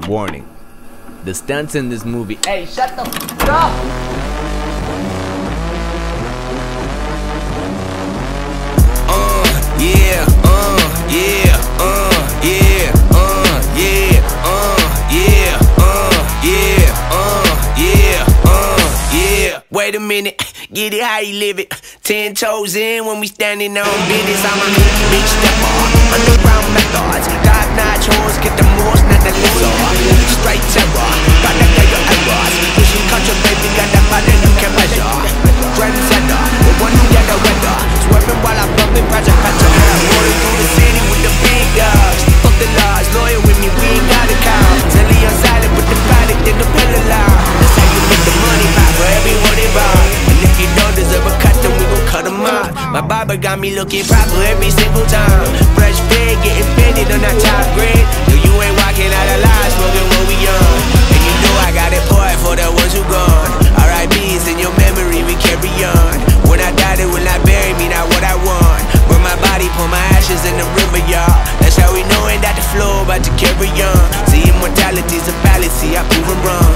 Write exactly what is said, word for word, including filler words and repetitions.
Warning: the stunts in this movie. Hey, shut the f up! Uh, yeah, uh, yeah, uh, yeah, uh, yeah, uh, yeah, uh, yeah, uh, yeah, uh, yeah. Wait a minute, get it how you live it. Ten toes in when we standing on business. I'm a big stepper, underground methods. Top-notch hoes, get the most, not the lizard. Straight terror, gotta get your errors. Pushing culture, baby, got that body you can measure. Trendsetter, the one who get the weather. Swerving while I'm bumping Project Petra. Rolling through the city with the big dogs. Fuck the laws, loyal with me, we ain't got a cow. Telly on silent with the product in the pillar line. That's how you make the money pop for everyone involved. And if you don't deserve a cut, then we gon' cut them out. My barber got me looking proper every single time. Fresh fade, getting fitted on that top grade. No, you ain't walking out of line, smoking what we on. And you know I got it poured for the ones who gone. R I P's in your memory, we carry on. When I die, they will not bury me, not what I want. Burn my body, pour my ashes in the river, y'all. That's how we knowin' that the flow about to carry on. See, immortality's a fallacy, I prove it wrong.